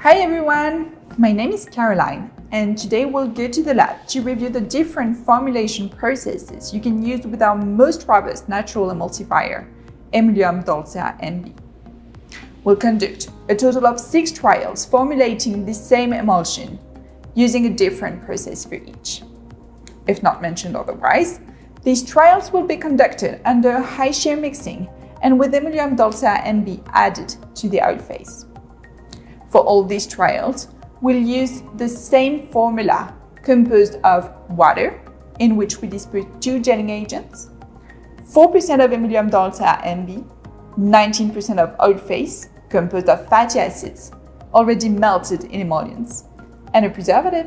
Hi everyone, my name is Caroline and today we'll go to the lab to review the different formulation processes you can use with our most robust natural emulsifier, Emulium Dolcea MB. We'll conduct a total of 6 trials formulating the same emulsion using a different process for each. If not mentioned otherwise, these trials will be conducted under high shear mixing and with Emulium Dolcea MB added to the oil phase. For all these trials, we'll use the same formula composed of water, in which we disperse 2 gelling agents, 4% of Emulium Dolcea MB, 19% of oil phase composed of fatty acids already melted in emollients, and a preservative.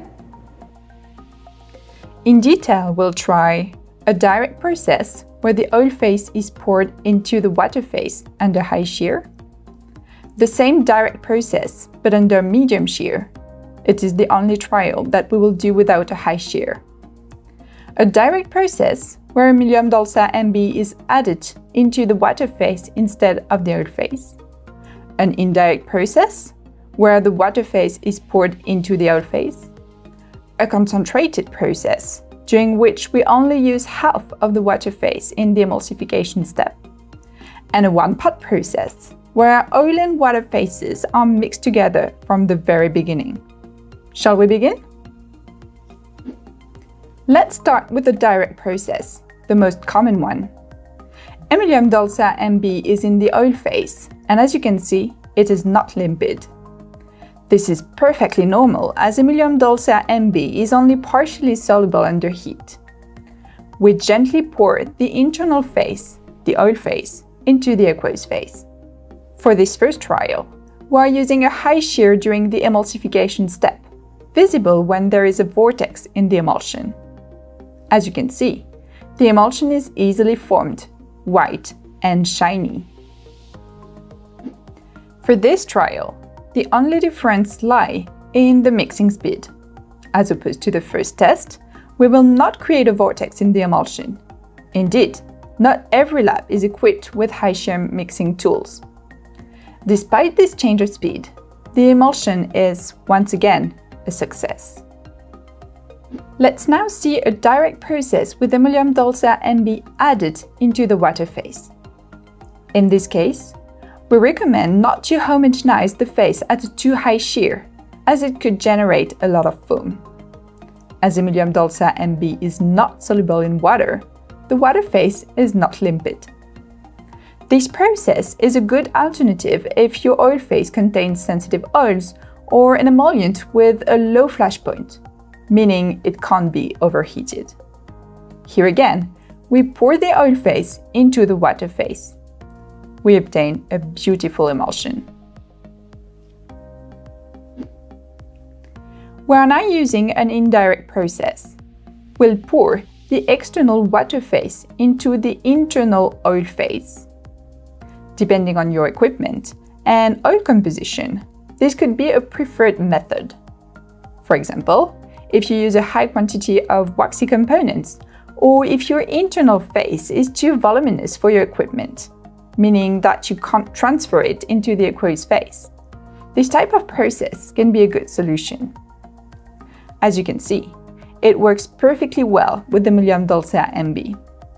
In detail, we'll try a direct process where the oil phase is poured into the water phase under high shear, the same direct process but under medium shear. It is the only trial that we will do without a high shear. A direct process where Emulium Dolcea MB is added into the water phase instead of the oil phase. An indirect process where the water phase is poured into the oil phase. A concentrated process during which we only use half of the water phase in the emulsification step. And a one-pot process where oil and water phases are mixed together from the very beginning. Shall we begin? Let's start with the direct process, the most common one. Emulium Dolcea MB is in the oil phase, and as you can see, it is not limpid. This is perfectly normal, as Emulium Dolcea MB is only partially soluble under heat. We gently pour the internal phase, the oil phase, into the aqueous phase. For this first trial, we are using a high shear during the emulsification step, visible when there is a vortex in the emulsion. As you can see, the emulsion is easily formed, white and shiny. For this trial, the only difference lies in the mixing speed. As opposed to the first test, we will not create a vortex in the emulsion. Indeed, not every lab is equipped with high shear mixing tools. Despite this change of speed, the emulsion is, once again, a success. Let's now see a direct process with Emulium Dolcea MB added into the water phase. In this case, we recommend not to homogenize the phase at a too high shear, as it could generate a lot of foam. As Emulium Dolcea MB is not soluble in water, the water phase is not limpid. This process is a good alternative if your oil phase contains sensitive oils or an emollient with a low flash point, meaning it can't be overheated. Here again, we pour the oil phase into the water phase. We obtain a beautiful emulsion. We are now using an indirect process. We'll pour the external water phase into the internal oil phase. Depending on your equipment and oil composition, this could be a preferred method. For example, if you use a high quantity of waxy components, or if your internal phase is too voluminous for your equipment, meaning that you can't transfer it into the aqueous phase. This type of process can be a good solution. As you can see, it works perfectly well with the Emulium Dolcea MB.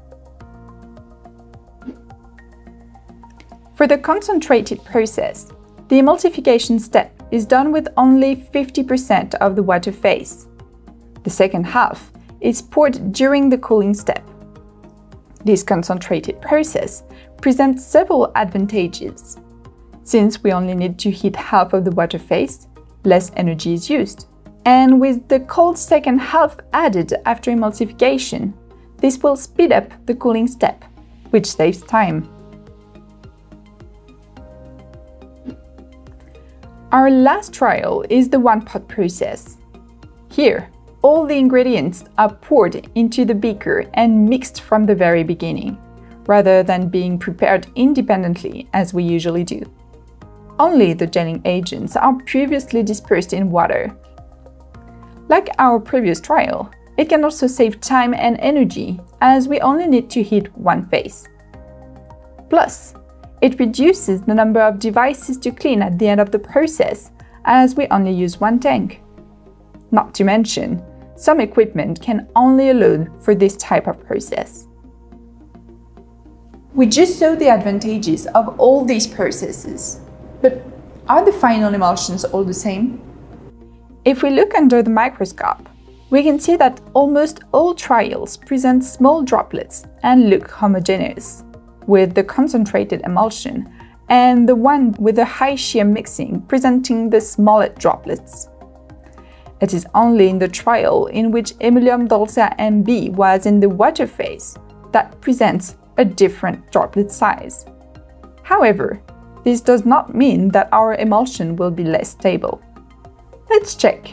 For the concentrated process, the emulsification step is done with only 50% of the water phase. The second half is poured during the cooling step. This concentrated process presents several advantages. Since we only need to heat half of the water phase, less energy is used. And with the cold second half added after emulsification, this will speed up the cooling step, which saves time. Our last trial is the one-pot process. Here, all the ingredients are poured into the beaker and mixed from the very beginning, rather than being prepared independently as we usually do. Only the gelling agents are previously dispersed in water. Like our previous trial, it can also save time and energy, as we only need to heat one phase. Plus, It reduces the number of devices to clean at the end of the process, as we only use one tank. Not to mention, some equipment can only allow for this type of process. We just saw the advantages of all these processes, but are the final emulsions all the same? If we look under the microscope, we can see that almost all trials present small droplets and look homogeneous, with the concentrated emulsion and the one with the high shear mixing presenting the smallest droplets. It is only in the trial in which Emulium Dolcea MB was in the water phase that presents a different droplet size. However, this does not mean that our emulsion will be less stable. Let's check.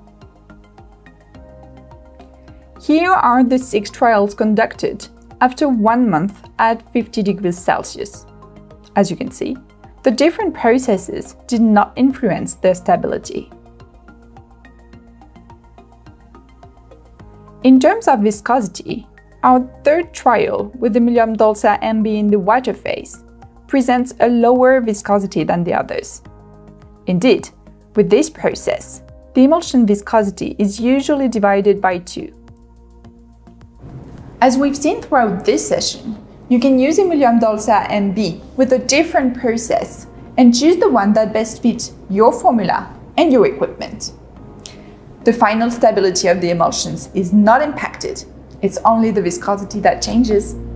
Here are the 6 trials conducted after 1 month at 50 degrees Celsius. As you can see, the different processes did not influence their stability. In terms of viscosity, our 3rd trial with Emulium Dolcea MB in the water phase presents a lower viscosity than the others. Indeed, with this process, the emulsion viscosity is usually divided by 2. As we've seen throughout this session, you can use Emulium Dolcea MB with a different process and choose the one that best fits your formula and your equipment. The final stability of the emulsions is not impacted, it's only the viscosity that changes.